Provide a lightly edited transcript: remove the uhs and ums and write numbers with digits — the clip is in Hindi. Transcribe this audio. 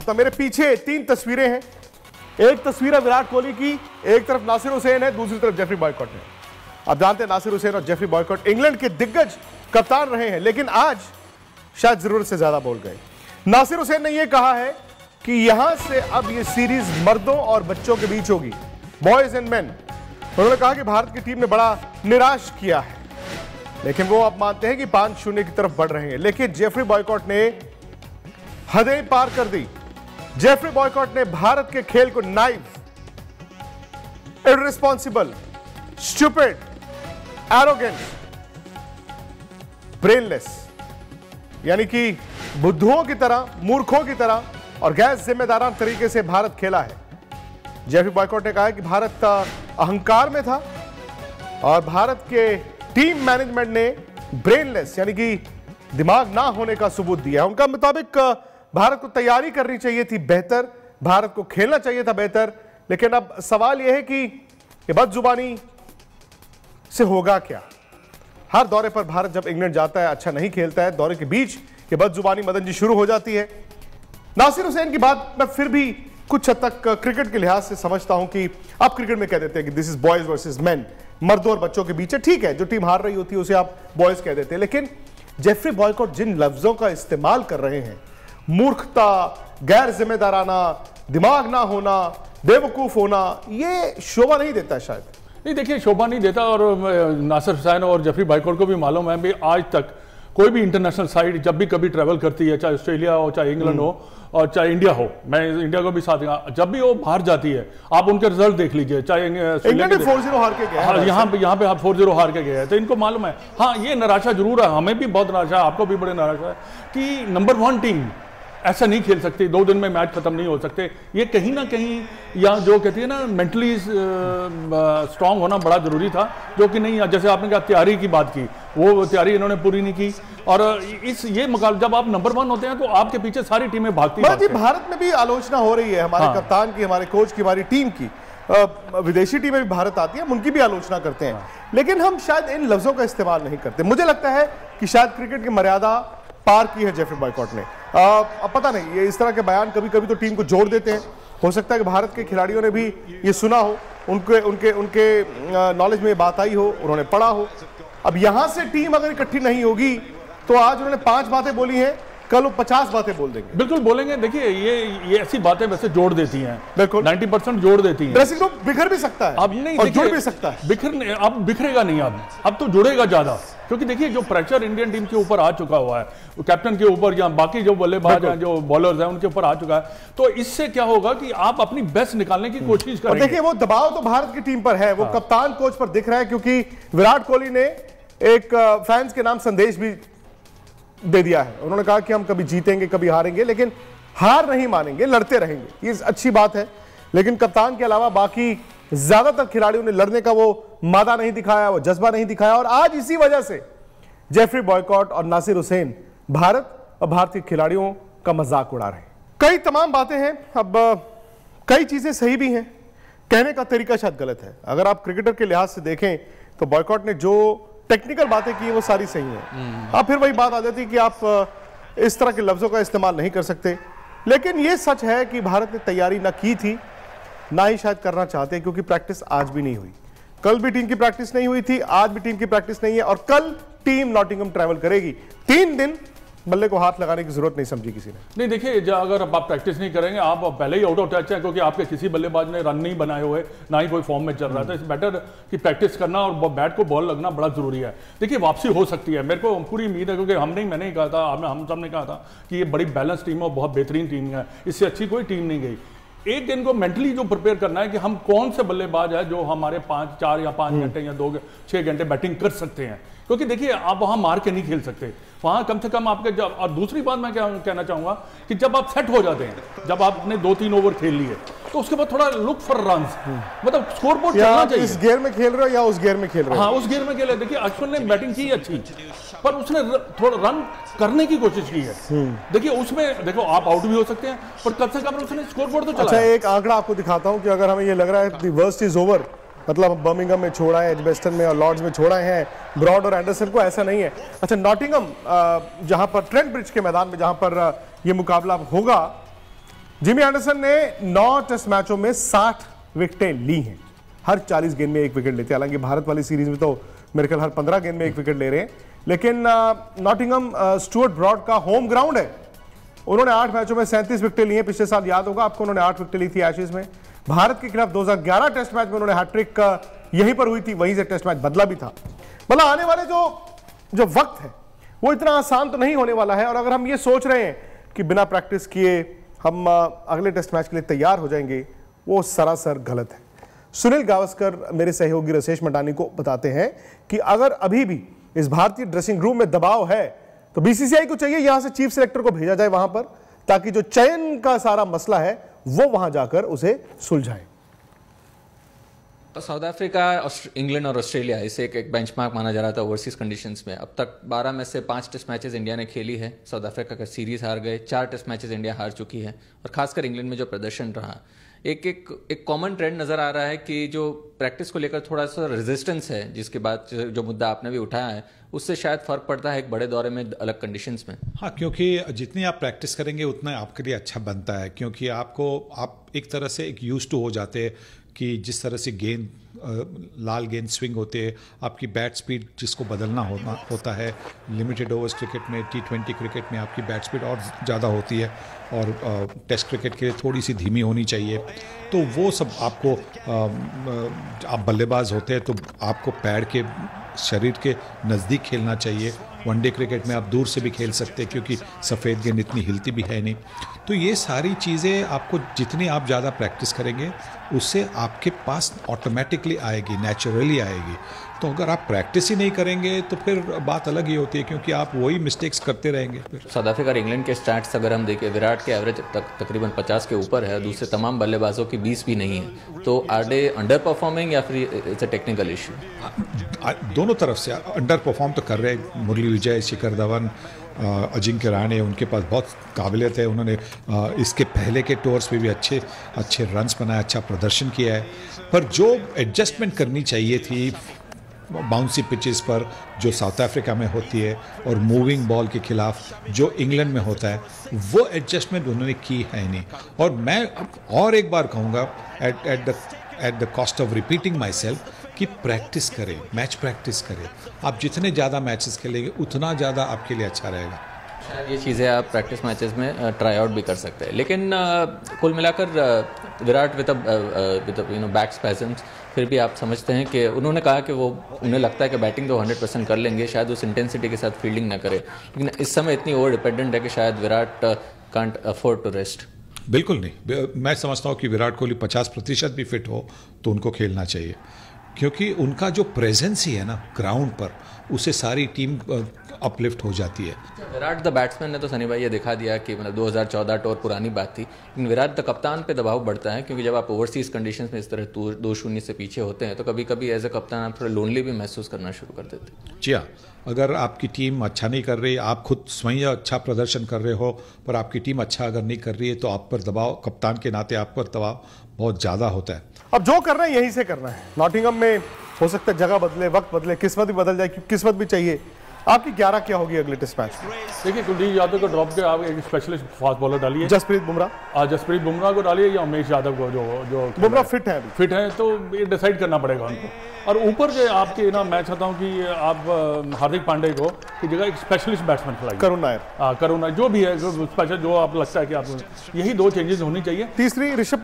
तो मेरे पीछे 3 तस्वीरें हैं। एक तस्वीर है विराट कोहली की, एक तरफ नासिर हुसैन है, दूसरी तरफ जेफरी बॉयकॉट है। आप जानते हैं नासिर हुसैन और जेफरी बॉयकॉट इंग्लैंड के दिग्गज कप्तान रहे हैं, लेकिन आज शायद जरूरत से ज्यादा बोल गए। नासिर हुसैन ने यह कहा है कि यहां से अब यह सीरीज मर्दों और बच्चों के बीच होगी, बॉयज एंड मेन। उन्होंने कहा कि भारत की टीम ने बड़ा निराश किया है, लेकिन वो अब मानते हैं कि 5-0 की तरफ बढ़ रहे हैं। लेकिन जेफरी बॉयकॉट ने हदें पार कर दी। जेफरी बॉयकॉट ने भारत के खेल को naive, irresponsible, stupid, arrogant, brainless, यानी कि बुद्धुओं की तरह, मूर्खों की तरह और गैर जिम्मेदाराना तरीके से भारत खेला है। जेफरी बॉयकॉट ने कहा कि भारत अहंकार में था और भारत के टीम मैनेजमेंट ने ब्रेनलेस यानी कि दिमाग ना होने का सबूत दिया है। उनका मुताबिक भारत को तैयारी करनी चाहिए थी बेहतर, भारत को खेलना चाहिए था बेहतर, लेकिन अब सवाल यह है कि ये बदजुबानी से होगा क्या। हर दौरे पर भारत जब इंग्लैंड जाता है अच्छा नहीं खेलता है, दौरे के बीच ये बदजुबानी मदन जी शुरू हो जाती है। नासिर हुसैन की बात मैं फिर भी कुछ हद तक क्रिकेट के लिहाज से समझता हूं कि आप क्रिकेट में कह देते हैं कि this is boys versus men, मर्दों और बच्चों के बीच है, ठीक है, जो टीम हार रही होती है उसे आप बॉयज कह देते हैं। लेकिन जेफरी बॉयकॉट जिन लफ्जों का इस्तेमाल कर रहे हैं, मूर्खता, गैर जिम्मेदाराना, दिमाग ना होना, बेवकूफ होना, ये शोभा नहीं देता शायद। नहीं, देखिए शोभा नहीं देता। और नासिर हुसैन और जेफरी बॉयकॉट को भी मालूम है भी आज तक कोई भी इंटरनेशनल साइड जब भी कभी ट्रैवल करती है, चाहे ऑस्ट्रेलिया हो, चाहे इंग्लैंड हो और चाहे इंडिया हो, मैं इंडिया को भी साथ, जब भी वो बाहर जाती है आप उनके रिजल्ट देख लीजिए, चाहे इंग्लैंड 4-0 हार के गया है, यहाँ पे आप 4-0 हार के गए हैं, तो इनको मालूम है। हाँ, ये निराशा जरूर है, हमें भी बहुत निराशा है, आपको भी बड़े निराशा है कि नंबर 1 टीम ऐसा नहीं खेल सकती, 2 दिन में मैच खत्म नहीं हो सकते। ये कहीं ना कहीं या जो कहती है ना मेंटली स्ट्रांग होना बड़ा जरूरी था, जो कि नहीं। जैसे आपने कहा तैयारी की बात की, वो तैयारी इन्होंने पूरी नहीं की। और ये मुकाबला जब आप नंबर 1 होते हैं तो आपके पीछे सारी टीमें भागती हैं। भारत में भी आलोचना हो रही है हमारे कप्तान की, हमारे कोच की, हमारी टीम की। विदेशी टीमें भी भारत आती है, उनकी भी आलोचना करते हैं, लेकिन हम शायद इन लफ्जों का इस्तेमाल नहीं करते। मुझे लगता है कि शायद क्रिकेट की मर्यादा पार की है जेफरी बॉयकॉट ने। अब पता नहीं, ये इस तरह के बयान कभी कभी तो टीम को जोड़ देते हैं। हो सकता है कि भारत के खिलाड़ियों ने भी ये सुना हो, उनके नॉलेज में ये बात आई हो, उन्होंने पढ़ा हो। अब यहां से टीम अगर इकट्ठी नहीं होगी तो आज उन्होंने 5 बातें बोली हैं, कल वो 50 बातें बोल देंगे। बिल्कुल बोलेंगे। देखिए ये ऐसी बातें वैसे जोड़ देती हैं, बिल्कुल 90% जोड़ देती हैं। ड्रेसिंग रूम बिखर भी सकता है, अब नहीं, और जुड़ भी सकता है। अब बिखरेगा नहीं, अब तो जुड़ेगा ज्यादा, क्योंकि देखिए जो प्रेशर इंडियन टीम के ऊपर आ चुका हुआ है, कैप्टन के ऊपर या बाकी जो बल्लेबाज हैं, जो बॉलर्स हैं, उनके ऊपर आ चुका है, तो इससे क्या होगा कि आप अपनी बेस्ट निकालने की कोशिश करेंगे। देखिए वो दबाव तो भारत की टीम पर है, वो कप्तान कोच पर दिख रहा है, क्योंकि विराट कोहली ने एक फैंस के नाम संदेश भी दे दिया है। उन्होंने कहा कि हम कभी जीतेंगे, कभी हारेंगे, लेकिन हार नहीं मानेंगे, लड़ते रहेंगे। ये अच्छी बात है, लेकिन कप्तान के अलावा बाकी ज्यादातर खिलाड़ियों ने लड़ने का वो मादा नहीं दिखाया, वो जज्बा नहीं दिखाया, और आज इसी वजह से जेफरी बॉयकॉट और नासिर हुसैन भारत और भारतीय खिलाड़ियों का मजाक उड़ा रहे हैं। कई तमाम बातें हैं, अब कई चीजें सही भी हैं, कहने का तरीका शायद गलत है। अगर आप क्रिकेटर के लिहाज से देखें तो बॉयकॉट ने जो टेक्निकल बातें की वो सारी सही हैं। अब फिर वही बात आ जाती है कि आप इस तरह के लफ्जों का इस्तेमाल नहीं कर सकते, लेकिन ये सच है कि भारत ने तैयारी ना की थी, ना ही शायद करना चाहते, क्योंकि प्रैक्टिस आज भी नहीं हुई। कल भी टीम की प्रैक्टिस नहीं हुई थी, आज भी टीम की प्रैक्टिस नहीं है, और कल टीम नॉटिंघम ट्रैवल करेगी। 3 दिन बल्ले को हाथ लगाने की जरूरत नहीं समझी किसी ने। नहीं, देखिए अगर आप प्रैक्टिस नहीं करेंगे, आप पहले ही आउट ऑफ टच हैं, क्योंकि आपके किसी बल्लेबाज ने रन नहीं बनाए हुए, ना ही कोई फॉर्म में चल रहा था। इट्स बेटर कि प्रैक्टिस करना और बैट को बॉल लगना बड़ा जरूरी है। देखिए वापसी हो सकती है, मेरे को पूरी उम्मीद है, क्योंकि मैंने ही कहा था, हम सब ने कहा था कि ये बड़ी बैलेंस टीम है, बहुत बेहतरीन टीम है, इससे अच्छी कोई टीम नहीं गई। एक दिन को मेंटली जो प्रिपेयर करना है कि हम कौन से बल्लेबाज है जो हमारे 4 या 5 घंटे या 2-6 घंटे बैटिंग कर सकते हैं, क्योंकि देखिए आप वहां मार के नहीं खेल सकते, वहां कम से कम आपके जब। और दूसरी बात मैं क्या कहना चाहूंगा कि जब आप सेट हो जाते हैं, जब आपने 2-3 ओवर खेल लिए, तो उसके बाद थोड़ा लुक फॉर रन्स, मतलब स्कोर बोर्ड चलना चाहिए। इस गेयर में खेल रहे हो या उस गेयर में खेल रहे हो? हाँ, उस गेयर में खेले। देखिए अश्विन ने बैटिंग की अच्छी, पर उसने थोड़ा रन करने की कोशिश की है। देखिए उसमें देखो आप आउट भी हो सकते हैं, पर कम से कम उसने स्कोर बोर्ड तो चला। अच्छा, एक आंकड़ा आपको दिखाता हूं कि अगर हमें ये लग रहा है द वर्स्ट इज ओवर, मतलब बर्मिंघम में छोड़ा है, एजबेस्टन में और लॉर्ड्स में छोड़ा है ब्रॉड और एंडरसन को, ऐसा नहीं है। अच्छा, नॉटिंघम जहां पर ट्रेंट ब्रिज के मैदान में जहां पर ये मुकाबला होगा, जिमी एंडरसन ने 9 टेस्ट मैचों में 60 विकेटें ली हैं। हर 40 गेंद में 1 विकेट लेते हैं। हालांकि भारत वाली सीरीज में तो मेरे ख्याल हर 15 गेंद में 1 विकेट ले रहे हैं। लेकिन नॉटिंघम स्टुअर्ट ब्रॉड का होम ग्राउंड है। उन्होंने 8 मैचों में 37 विकेटें ली हैं। पिछले साल याद होगा आपको, उन्होंने 8 विकेटें ली थी एशेज में। भारत के खिलाफ 2011 टेस्ट मैच में उन्होंने हैट्रिक यहीं पर हुई थी, वहीं से टेस्ट मैच बदला भी था। मतलब आने वाले जो वक्त है वो इतना आसान तो नहीं होने वाला है। और अगर हम ये सोच रहे हैं कि बिना प्रैक्टिस किए हम अगले टेस्ट मैच के लिए तैयार हो जाएंगे, वो सरासर गलत है। सुनील गावस्कर मेरे सहयोगी रसेश मंडानी को बताते हैं कि अगर अभी भी इस भारतीय ड्रेसिंग रूम में दबाव है तो बीसीसीआई को चाहिए यहां से चीफ सिलेक्टर को भेजा जाए वहां पर, ताकि जो चयन का सारा मसला है वो वहां जाकर उसे सुलझाए। साउथ अफ्रीका, इंग्लैंड और ऑस्ट्रेलिया इसे एक बेंचमार्क माना जा रहा था ओवरसीज कंडीशंस में। अब तक 12 में से 5 टेस्ट मैचेस इंडिया ने खेली है। साउथ अफ्रीका का सीरीज हार गए, 4 टेस्ट मैचेस इंडिया हार चुकी है। और खासकर इंग्लैंड में जो प्रदर्शन रहा, एक कॉमन ट्रेंड नजर आ रहा है कि जो प्रैक्टिस को लेकर थोड़ा सा रेजिस्टेंस है, जिसके बाद जो मुद्दा आपने भी उठाया है, उससे शायद फर्क पड़ता है एक बड़े दौरे में अलग कंडीशंस में। हाँ, क्योंकि जितनी आप प्रैक्टिस करेंगे उतना आपके लिए अच्छा बनता है। क्योंकि आप एक तरह से एक यूज टू हो जाते हैं कि जिस तरह से गेंद लाल गेंद स्विंग होते हैं, आपकी बैट स्पीड जिसको बदलना होता है। लिमिटेड ओवर्स क्रिकेट में, T20 क्रिकेट में आपकी बैट स्पीड और ज़्यादा होती है और टेस्ट क्रिकेट के लिए थोड़ी सी धीमी होनी चाहिए। तो वो सब आपको आप बल्लेबाज होते हैं तो आपको पैर के शरीर के नज़दीक खेलना चाहिए। वनडे क्रिकेट में आप दूर से भी खेल सकते हैं क्योंकि सफ़ेद गेंद इतनी हिलती भी है नहीं। तो ये सारी चीज़ें आपको जितनी आप ज़्यादा प्रैक्टिस करेंगे उससे आपके पास ऑटोमेटिकली आएगी, नेचुरली आएगी। तो अगर आप प्रैक्टिस ही नहीं करेंगे तो फिर बात अलग ही होती है, क्योंकि आप वही मिस्टेक्स करते रहेंगे। फिर साउथ अफ्रीका और इंग्लैंड के स्टैट्स अगर हम देखें, विराट के एवरेज तकरीबन 50 के ऊपर है, दूसरे तमाम बल्लेबाजों की 20 भी नहीं है। तो आर दे अंडर परफॉर्मिंग या फिर इट्स अ टेक्निकल इशू? दोनों तरफ से अंडर परफॉर्म तो कर रहे हैं। मुरली विजय, शिखर धवन, अजिंक्य रहाणे, उनके पास बहुत काबिलियत है। उन्होंने इसके पहले के टूर्स पे भी अच्छे रन्स बनाए, अच्छा प्रदर्शन किया है। पर जो एडजस्टमेंट करनी चाहिए थी बाउंसी पिचेस पर जो साउथ अफ्रीका में होती है और मूविंग बॉल के खिलाफ जो इंग्लैंड में होता है, वो एडजस्टमेंट उन्होंने की है नहीं। और मैं और एक बार कहूँगा at the cost of repeating myself कि प्रैक्टिस करें, मैच प्रैक्टिस करें। आप जितने ज़्यादा मैचेस खेलेंगे उतना ज़्यादा आपके लिए अच्छा रहेगा। ये चीज़ें आप प्रैक्टिस मैचेस में ट्राई आउट भी कर सकते हैं। लेकिन कुल मिलाकर विराट विद बैक स्पैज़म्स, फिर भी आप समझते हैं कि उन्होंने कहा कि वो उन्हें लगता है कि बैटिंग तो 100% कर लेंगे, शायद उस इंटेंसिटी के साथ फील्डिंग ना करे। लेकिन इस समय इतनी ओवर डिपेंडेंट है कि शायद Virat can't afford to rest. बिल्कुल नहीं, मैं समझता हूँ कि विराट कोहली 50% भी फिट हो तो उनको खेलना चाहिए, क्योंकि उनका जो प्रेजेंस ही है ना ग्राउंड पर, उससे सारी टीम अपलिफ्ट हो जाती है। विराट द बैट्समैन ने तो सनी भाई ये दिखा दिया कि मतलब 2014 टूर पुरानी बात थी, लेकिन विराट द कप्तान पे दबाव बढ़ता है, क्योंकि जब आप ओवरसीज कंडीशंस में इस तरह 2-0 से पीछे होते हैं तो कभी कभी एज ए कप्तान आप थोड़ा लोनली भी महसूस करना शुरू कर देते हैं। जी हाँ, अगर आपकी टीम अच्छा नहीं कर रही, आप खुद स्वयं अच्छा प्रदर्शन कर रहे हो पर आपकी टीम अच्छा अगर नहीं कर रही है तो आप पर दबाव, कप्तान के नाते आप पर दबाव बहुत ज़्यादा होता है। अब जो करना है यहीं से करना है। नॉटिंघम में हो सकता है जगह बदले, वक्त बदले, किस्मत भी बदल जाए, क्योंकि किस्मत भी चाहिए। आपकी 11 क्या होगी अगले टेस्ट मैच में? देखिए, कुलदीप यादव को ड्रॉप के आप एक स्पेशलिस्ट फास्ट बॉलर डालिए, जसप्रीत बुमराह। जसप्रीत बुमराह को डालिए या उमेश यादव को, जो बुमराह फिट है, फिट है, तो ये डिसाइड करना पड़ेगा उनको। और ऊपर के आपके ना मैं चाहता हूँ कि आप हार्दिक पांडे को की जगह एक स्पेशलिस्ट बैट्समैन खिलाइए, करुण नायर। करुण नायर जो भी है, स्पेशल जो आप लगता है कि आप, यही 2 चेंजेस होनी चाहिए। तीसरी ऋषभ